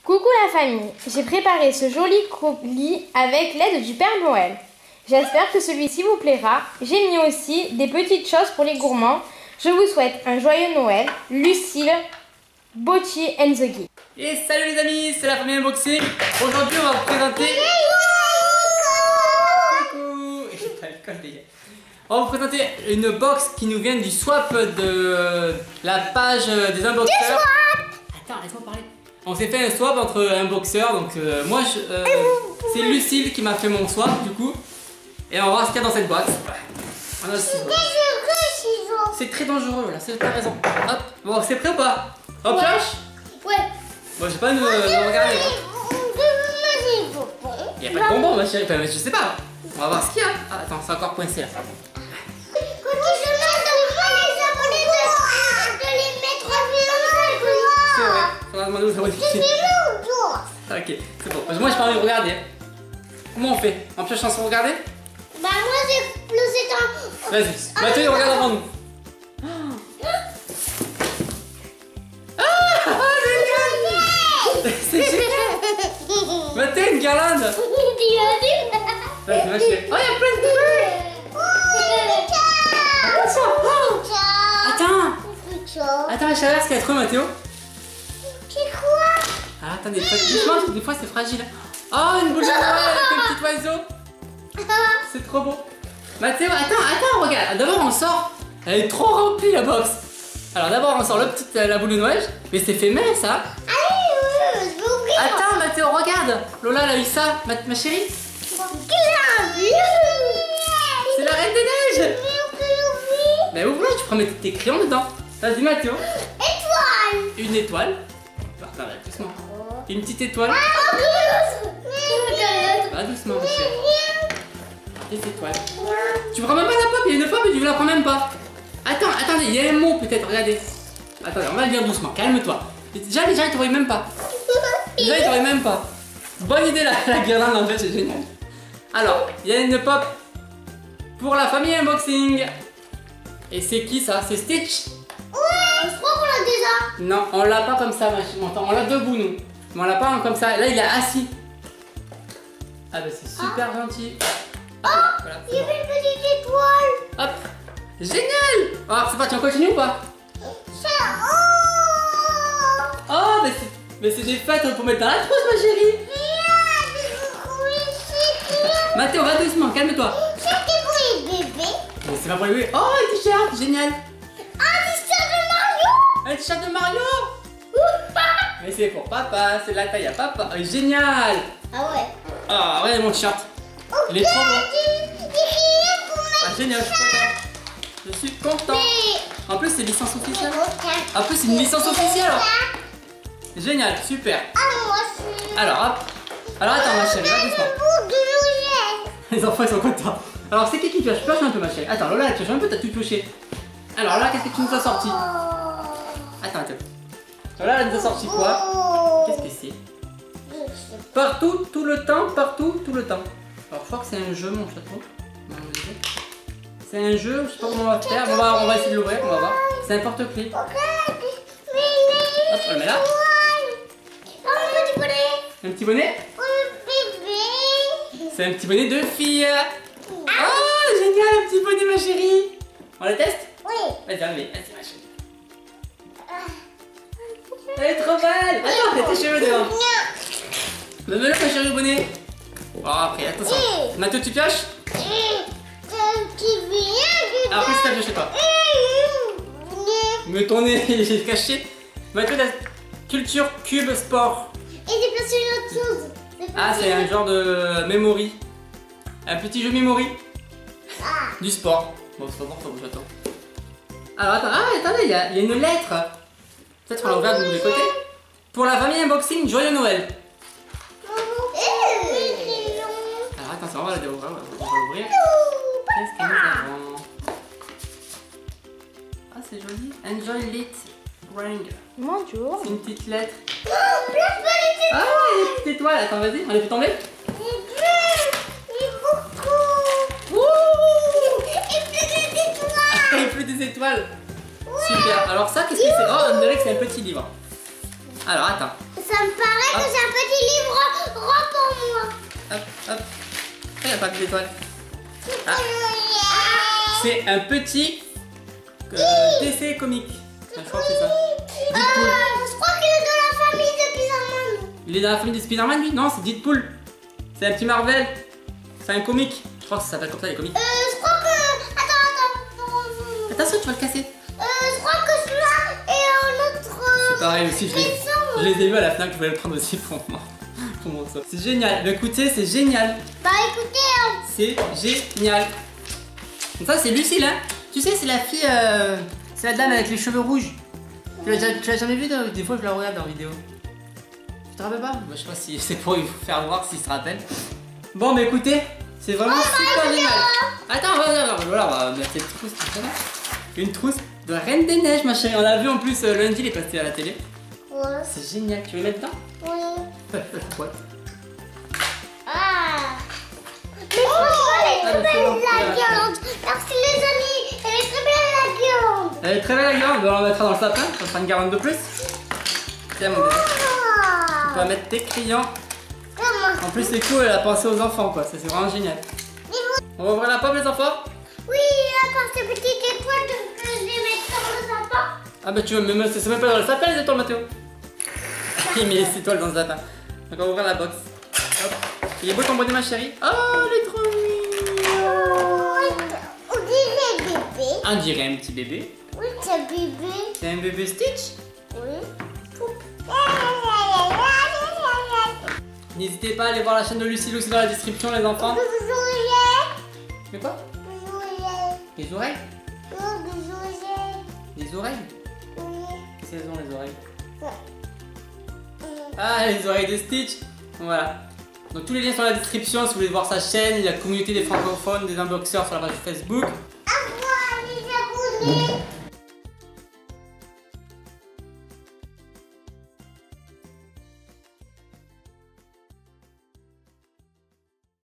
Coucou la famille, j'ai préparé ce joli colis avec l'aide du Père Noël. J'espère que celui-ci vous plaira. J'ai mis aussi des petites choses pour les gourmands. Je vous souhaite un joyeux Noël. Lucille, Botti and the Geek. Et salut les amis, c'est la famille Unboxing. Aujourd'hui on va vous présenter... Coucou. On va vous présenter une box qui nous vient du swap de la page des unboxers. Attends, laisse-moi parler. On s'est fait un swap entre unboxers, donc moi c'est Lucille qui m'a fait mon swap du coup. Et on va voir ce qu'il y a dans cette boîte. On a le ciseau. C'est très dangereux là, t'as raison. Hop, bon c'est prêt ou pas? Hop, pioche. Ouais. Bon, j'ai pas de regarder. Il n'y a pas de bonbons ma chérie, enfin, je sais pas. On va voir ce qu'il y a. Ah, attends, c'est encore coincé là. C'est vrai, faudra demander aux abonnés. Ok, c'est bon. Moi j'ai pas envie de regarder. Comment on fait? En piochant sans regarder? Bah moi j'ai plus Vas-y, Mathieu il regarde avant nous. C'est génial! Mathieu, une guirlande! Vas-y, ma chérie. Oh, il y a plein de trucs! Attention! Attends, ma chérie, est-ce qu'il y a trop, Mathéo? C'est quoi? Ah, attendez, des fois c'est fragile. Oh, une boule de Noël avec un petit oiseau! C'est trop beau! Mathéo, attends, regarde! D'abord, on sort. Elle est trop remplie la box! Alors, d'abord, on sort la boule de Noël. Mais c'est fait main, ça! Attends, Mathéo, regarde! Lola, elle a eu ça, ma chérie! C'est la Reine des Neiges! Mais ouvre-la, tu prends tes crayons dedans. Vas-y, Mathéo. Étoile! Une étoile. Attends, doucement. Une petite étoile. Ah, doucement, ma chérie. Des étoiles. Tu prends même pas la pop, il y a une pop et tu la prends même pas. Attendez, il y a un mot peut-être, regardez. Attendez, on va le dire doucement, calme-toi. Déjà, les gens ils te voient même pas. Déjà, ils te voient même pas. Bonne idée la guirlande en fait, c'est génial. Alors, il y a une pop pour la famille Unboxing. Et c'est qui ça? C'est Stitch? Ouais, je crois qu'on l'a déjà. Non, on l'a pas comme ça, on l'a debout nous. Mais on l'a pas comme ça, là il est assis. Ah bah c'est super gentil. Ah, voilà, Il y avait une petite étoile. hop, génial. Alors c'est parti, on continue ou pas? Oh, mais c'est des fêtes pour mettre dans la trousse ma chérie. Mathéo, va doucement, calme-toi. C'était pour les bébés. Mais c'est pas pour les bébés. Oh, un t-shirt, génial. Un t-shirt de Mario. Un t-shirt de Mario. Mais c'est pour papa, c'est la taille à papa. Oh, génial. Ah ouais. Ah, regardez mon t-shirt. Il est trop beau. Ah, génial, je suis content. Je suis content. En plus, c'est licence officielle. En plus, c'est une licence officielle. Génial, super. Alors, hop. Alors, attends, ma chérie, va doucement. Les enfants, ils sont contents. Alors, c'est qui pioche? Pioche un peu, ma chérie. Attends, Lola, elle pioche un peu, t'as tout pioché. Alors là, qu'est-ce que tu nous as sorti? Attends. Lola, elle nous a sorti quoi? Qu'est-ce que c'est? Partout, tout le temps, partout, tout le temps. Alors, je crois que c'est un jeu, mon château. C'est un jeu, je sais pas comment on va faire. On va essayer de l'ouvrir, on va voir. C'est un porte-clés. Hop, on le met là. Un petit bonnet? C'est un petit bonnet de fille. Oh, génial, un petit bonnet, ma chérie. On le teste? Oui. Vas-y, vas-y, ma chérie. Elle est trop belle. Attends, il y a tes cheveux devant. Mets-le, ma chérie, le bonnet. Oh, après, attention. Mathieu, tu pioches? Alors, qu'est-ce que t'as pioché, toi? Mais ton nez, il est caché. Mathieu, la culture cube sport. Et j'ai placé une autre chose. Ah, c'est un genre de memory. Un petit jeu memory. Du sport. Bon, c'est pas bon, ça bouge, attends. Alors, attendez, il y a une lettre. Peut-être qu'on l'a ouvert de tous les côtés. Pour la famille Unboxing, joyeux Noël. Alors, attention, on va l'ouvrir. Qu'est-ce que nous avons? Ah, c'est joli. Enjoy lit ring. Bonjour. C'est une petite lettre. Ah, il y a une petite étoile. Attends, vas-y, on les fait tomber. Il pleut des étoiles. Super. Alors ça, qu'est-ce que c'est? Oh, on dirait que c'est un petit livre. Alors, attends. Ça me paraît que c'est un petit livre rond pour moi. Hop, hop. Il n'y a pas que d'étoiles. Ah. C'est un petit DC comique. Je crois que c'est ça. Deadpool. Je crois qu'il est de la famille de Spider-Man. Il est dans la famille de Spider-Man lui? Non, c'est Deadpool. C'est un petit Marvel. C'est un comique. Je crois que ça s'appelle comme ça les comiques. Je crois que... Attends. Attention, tu vas le casser. Je crois que celui-là est un autre... C'est pareil aussi, je les ai vus à la FNAC, je voulais le prendre aussi pour moi. Pour mon soeur. C'est génial. Bah écoutez, c'est génial. Bah écoutez... C'est génial. Donc ça c'est Lucille hein. Tu sais c'est la fille, c'est la dame avec les cheveux rouges. Tu l'as jamais vu des fois je la regarde en vidéo. Tu te rappelles pas? Bah, je sais pas si c'est pour lui faire voir s'il se rappelle. Bon mais écoutez, c'est vraiment super génial. Attends, voilà, on va mettre cette trousse. Une trousse de la Reine des Neiges ma chérie. On l'a vu en plus lundi, il est passé à la télé. Ouais. C'est génial, tu veux mettre dedans? Oui. Ouais. Ah. Mais franchement, elle est très belle la guirlande. Merci les amis, elle est très belle la guirlande. Elle est très belle la guirlande, on la mettra dans le sapin, ça fera une guirlande de plus. Tiens mon bébé. Tu vas mettre tes crayons. En plus c'est cool, elle a pensé aux enfants quoi, ça c'est vraiment génial. On va ouvrir la pomme les enfants? Oui, à part ces petites étoiles que je vais mettre dans le sapin. Ah bah tu veux même, c'est même pas dans le sapin les étoiles Mathéo. Il met les étoiles dans le sapin. Donc on va ouvrir la box. Hop. Il est beau ton bonnet ma chérie. Oh il est trop mignon. On dirait bébé. On dirait un petit bébé. Oui, c'est un bébé. C'est un bébé Stitch. Oui. N'hésitez pas à aller voir la chaîne de Lucille aussi dans la description les enfants. Mais quoi? Les oreilles? Les oreilles? Qu'est-ce qu'elles ont les oreilles? Ah les oreilles de Stitch. Voilà. Donc tous les liens sont dans la description si vous voulez voir sa chaîne, il y a la communauté des francophones, des unboxers sur la page Facebook. Au revoir les abonnés.